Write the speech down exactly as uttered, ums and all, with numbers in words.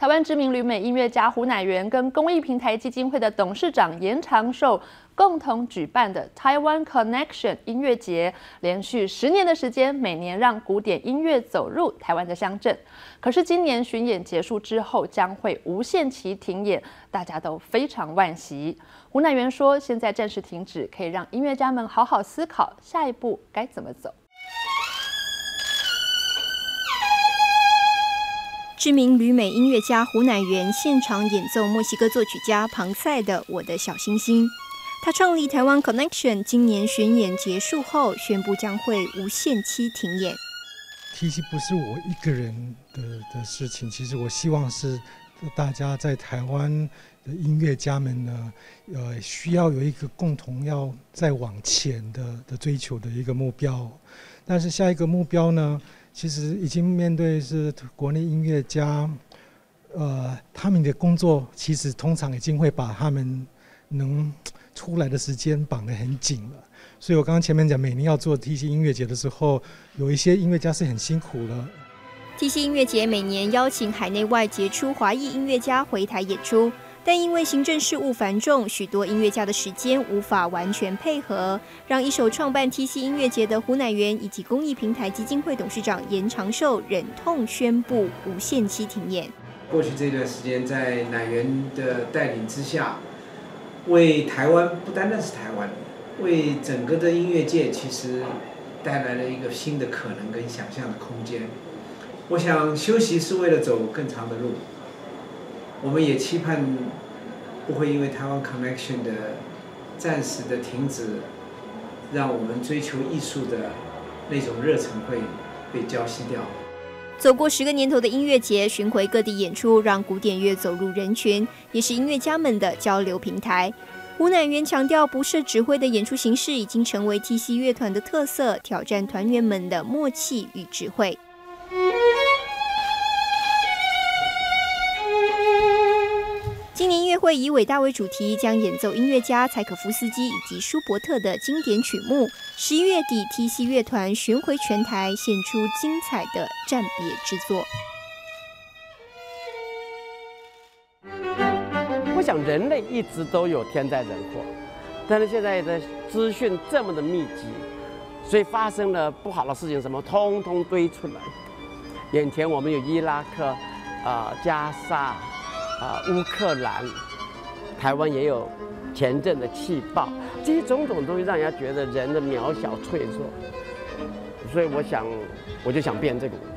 台湾知名旅美音乐家胡乃元跟公益平台基金会的董事长严长寿共同举办的 Taiwan Connection 音乐节，连续十年的时间，每年让古典音乐走入台湾的乡镇。可是今年巡演结束之后，将会无限期停演，大家都非常惋惜。胡乃元说，现在暂时停止，可以让音乐家们好好思考下一步该怎么走。 知名旅美音乐家胡乃元现场演奏墨西哥作曲家庞塞的《我的小星星》。他创立台湾 Connection， 今年巡演结束后宣布将会无限期停演。 T C 不是我一个人 的, 的事情，其实我希望是大家在台湾的音乐家们呢，呃，需要有一个共同要再往前 的, 的追求的一个目标。但是下一个目标呢，其实已经面对是国内音乐家，呃，他们的工作其实通常已经会把他们能出来的时间绑得很紧了。所以我刚刚前面讲，每年要做 T C 音乐节的时候，有一些音乐家是很辛苦了。 T C 音乐节每年邀请海内外杰出华裔音乐家回台演出，但因为行政事务繁重，许多音乐家的时间无法完全配合，让一手创办 T C 音乐节的胡乃元以及公益平台基金会董事长严长寿忍痛宣布无限期停演。 过去这段时间，在乃元的带领之下，为台湾不单单是台湾，为整个的音乐界其实带来了一个新的可能跟想象的空间。我想休息是为了走更长的路，我们也期盼不会因为台湾 Connection 的暂时的停止，让我们追求艺术的那种热忱会被浇熄掉。 走过十个年头的音乐节，巡回各地演出，让古典乐走入人群，也是音乐家们的交流平台。胡乃元强调，不设指挥的演出形式已经成为 T C 乐团的特色，挑战团员们的默契与智慧。今年音乐会以伟大为主题，将演奏音乐家柴可夫斯基以及舒伯特的经典曲目。十一月底 ，T C 乐团巡回全台，献出精彩的暂别之作。 我想人类一直都有天灾人祸，但是现在的资讯这么的密集，所以发生了不好的事情，什么通通堆出来。眼前我们有伊拉克、啊、呃、加沙。啊，乌克兰、台湾也有前阵的气爆，这些种种东西让人家觉得人的渺小脆弱，所以我想，我就想变这个舞。